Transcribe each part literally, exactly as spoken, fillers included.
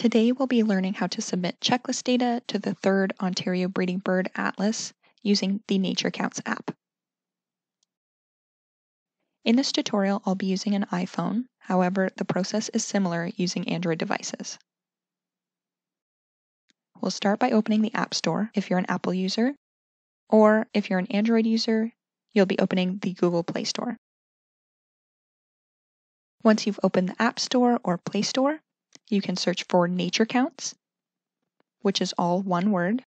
Today we'll be learning how to submit checklist data to the third Ontario Breeding Bird Atlas using the NatureCounts app. In this tutorial, I'll be using an iPhone. However, the process is similar using Android devices. We'll start by opening the App Store if you're an Apple user, or if you're an Android user, you'll be opening the Google Play Store. Once you've opened the App Store or Play Store, you can search for NatureCounts, which is all one word,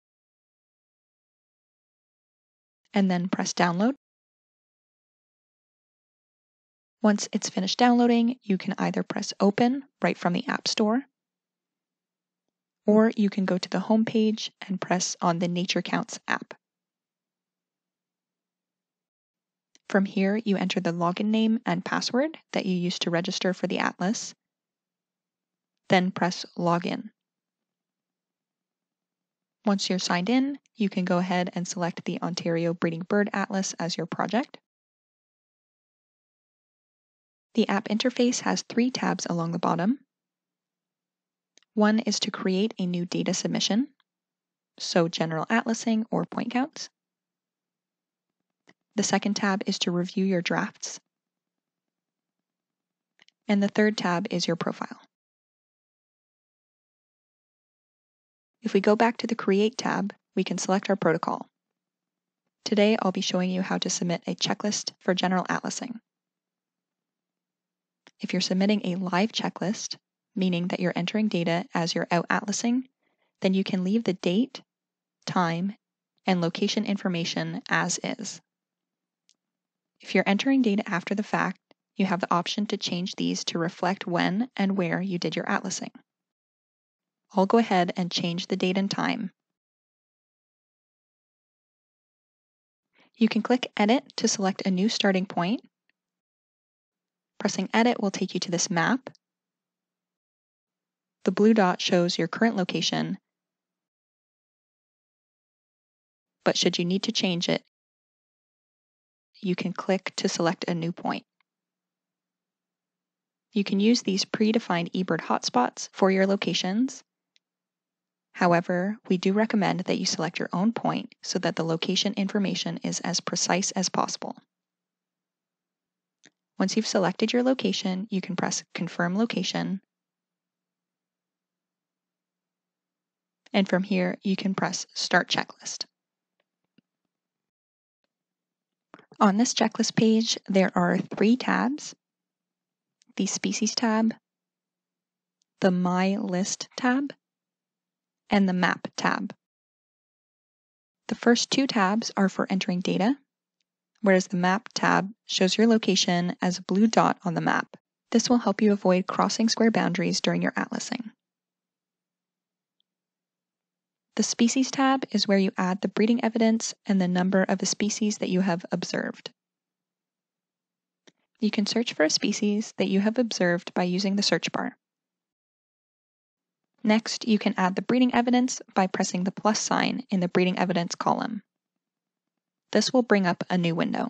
and then press download. Once it's finished downloading, you can either press open right from the App Store, or you can go to the home page and press on the NatureCounts app. From here, you enter the login name and password that you used to register for the Atlas, then press login. Once you're signed in, you can go ahead and select the Ontario Breeding Bird Atlas as your project. The app interface has three tabs along the bottom. One is to create a new data submission, so general atlasing or point counts. The second tab is to review your drafts. And the third tab is your profile. If we go back to the Create tab, we can select our protocol. Today, I'll be showing you how to submit a checklist for general atlasing. If you're submitting a live checklist, meaning that you're entering data as you're out atlasing, then you can leave the date, time, and location information as is. If you're entering data after the fact, you have the option to change these to reflect when and where you did your atlasing. I'll go ahead and change the date and time. You can click Edit to select a new starting point. Pressing Edit will take you to this map. The blue dot shows your current location, but should you need to change it, you can click to select a new point. You can use these predefined eBird hotspots for your locations. However, we do recommend that you select your own point so that the location information is as precise as possible. Once you've selected your location, you can press Confirm Location. And from here, you can press Start Checklist. On this checklist page, there are three tabs: the Species tab, the My List tab, and the Map tab. The first two tabs are for entering data, whereas the Map tab shows your location as a blue dot on the map. This will help you avoid crossing square boundaries during your atlasing. The Species tab is where you add the breeding evidence and the number of a species that you have observed. You can search for a species that you have observed by using the search bar. Next, you can add the breeding evidence by pressing the plus sign in the breeding evidence column. This will bring up a new window.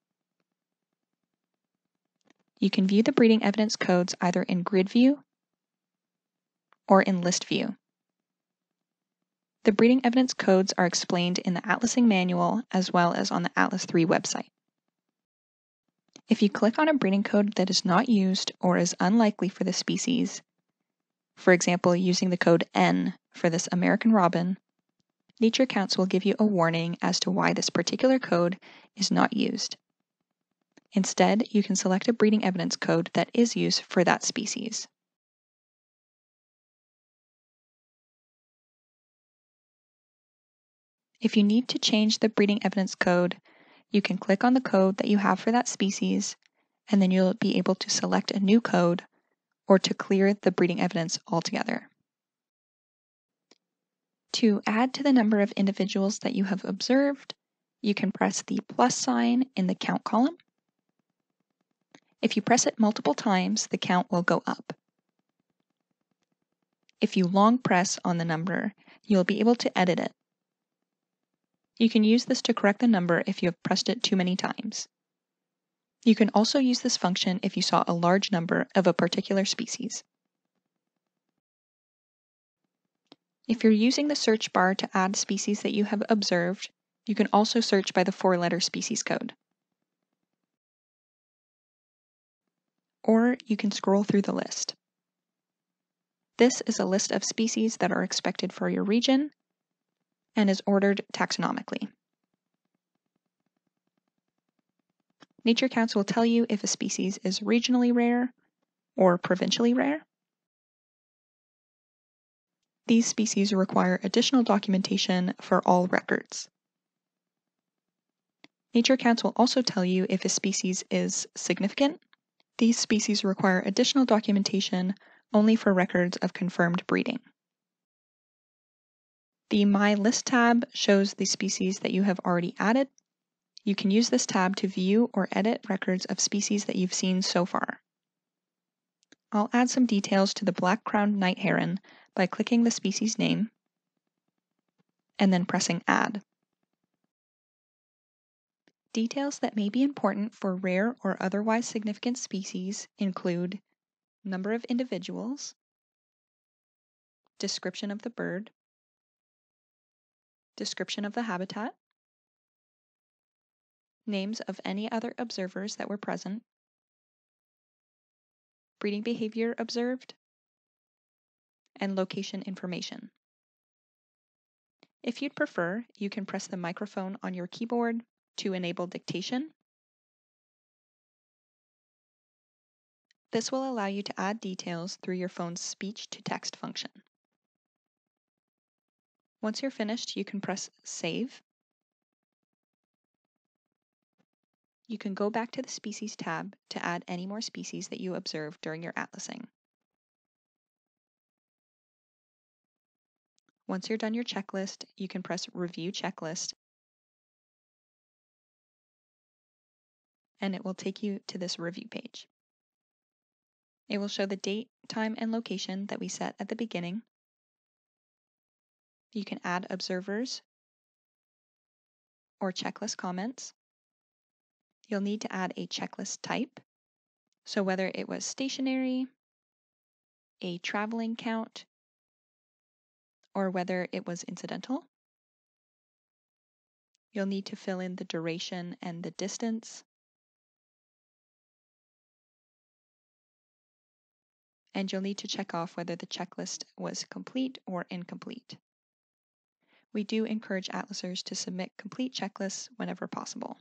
You can view the breeding evidence codes either in grid view or in list view. The breeding evidence codes are explained in the Atlasing manual as well as on the Atlas three website. If you click on a breeding code that is not used or is unlikely for the species, for example, using the code N for this American robin, NatureCounts will give you a warning as to why this particular code is not used. Instead, you can select a breeding evidence code that is used for that species. If you need to change the breeding evidence code, you can click on the code that you have for that species, and then you'll be able to select a new code or to clear the breeding evidence altogether. To add to the number of individuals that you have observed, you can press the plus sign in the count column. If you press it multiple times, the count will go up. If you long press on the number, you'll be able to edit it. You can use this to correct the number if you have pressed it too many times. You can also use this function if you saw a large number of a particular species. If you're using the search bar to add species that you have observed, you can also search by the four-letter species code. Or you can scroll through the list. This is a list of species that are expected for your region and is ordered taxonomically. NatureCounts will tell you if a species is regionally rare or provincially rare. These species require additional documentation for all records. NatureCounts will also tell you if a species is significant. These species require additional documentation only for records of confirmed breeding. The My List tab shows the species that you have already added. You can use this tab to view or edit records of species that you've seen so far. I'll add some details to the black-crowned night heron by clicking the species name and then pressing Add. Details that may be important for rare or otherwise significant species include number of individuals, description of the bird, description of the habitat, names of any other observers that were present, breeding behavior observed, and location information. If you'd prefer, you can press the microphone on your keyboard to enable dictation. This will allow you to add details through your phone's speech-to-text function. Once you're finished, you can press Save. You can go back to the Species tab to add any more species that you observed during your atlasing. Once you're done your checklist, you can press Review Checklist, and it will take you to this review page. It will show the date, time, and location that we set at the beginning. You can add observers or checklist comments. You'll need to add a checklist type, so whether it was stationary, a traveling count, or whether it was incidental. You'll need to fill in the duration and the distance. And you'll need to check off whether the checklist was complete or incomplete. We do encourage atlasers to submit complete checklists whenever possible.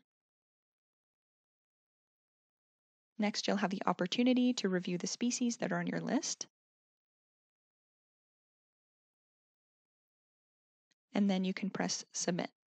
Next, you'll have the opportunity to review the species that are on your list. And then you can press Submit.